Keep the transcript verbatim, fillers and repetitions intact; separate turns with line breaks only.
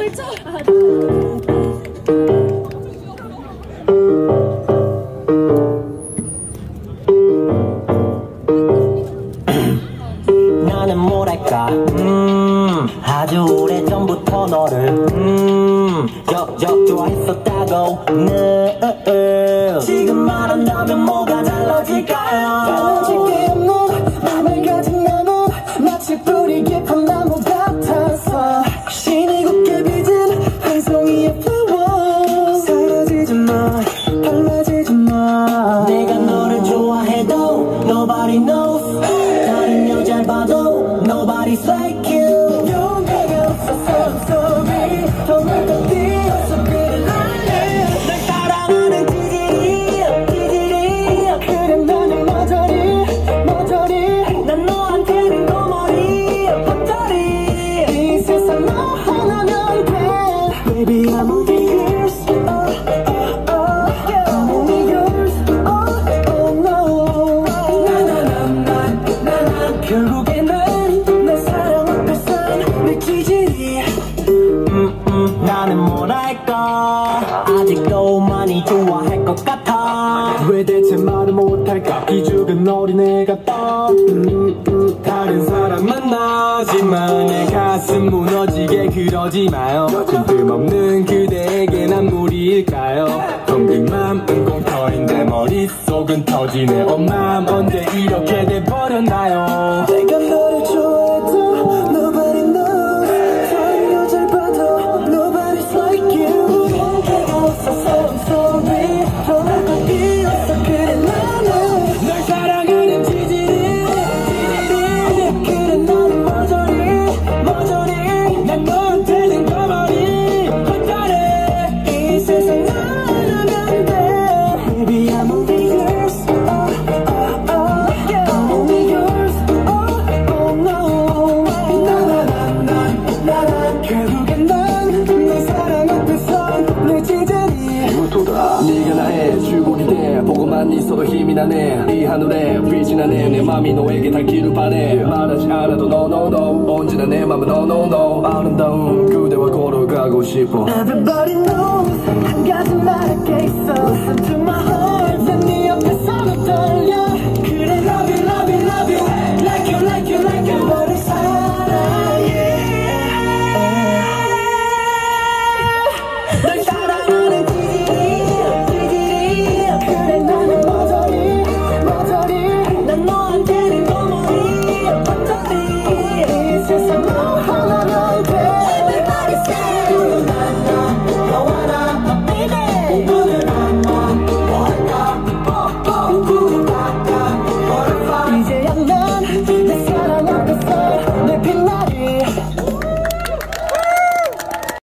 펼쳐.
나는 뭐랄까 음 아주 오래전부터 너를 음 적적 좋아했었다고 네 지금 말한다면 뭐가 달라질까요?
달라질 게 없는 맘을 가진 나는 마치 뿌리 깊은 나무 같아서 신이 곱게 빚은 한 송이의 flower 사라지지 마 달라지지 마
내가 너를 좋아해도 nobody knows 다른 여자를 봐도 nobody's like you
용기가 없어서 I'm sorry 더 멀던 뛰어서 그래
널 사랑하는 지질이 지질이
그래 나는 머저리 머저리
난 너한테는 거머리 헛다리
이 세상 너 하나면 돼 Baby I'm only yours oh oh oh yeah. I'm only yours oh oh no 나나나나나나 결국에는 내 사랑 앞에선 내 기질이
음, 음, 나는 뭐랄까 아직도 많이 좋아할 것 같아
왜 대체 말을 못할까 기죽은 어린애 같다 음, 음, 다른 사람 만나지만 내 가슴 무너지게 그러지 마요 뜬금없는 그대에게 난 무리일까요 텅빈 맘은 공터인 내 머릿속은 터지네 엄마 언제 이렇게 돼버렸나요 내가 너를 좋아해도 nobody knows 다른 여자를 봐도 nobody's like you 용기가 없어서 I'm sorry 더 멀고 뛰어서 그래 나는 널 사랑하는 지질이 지질이 그래 나는 머저리 머저리 난 너한테는 거머리 헛다리 이 세상 나라면 돼 Baby I'm only yours oh oh oh yeah I'm only yours oh oh no 나나나나나 결국엔 난 내 사랑 앞에선 내 지질이 무도다 네가 나의 주곡이 돼 보고만 있어도 힘이 나네 이 하늘에 빛이 나네 내 맘이 너에게 닿기를 바래 말하지 않아도 no no no 언제나 내 맘은 no no no 아름다운 그대와 걸어가고 싶어 Everybody knows 한 가지 말할 게 있어 Listen to my heart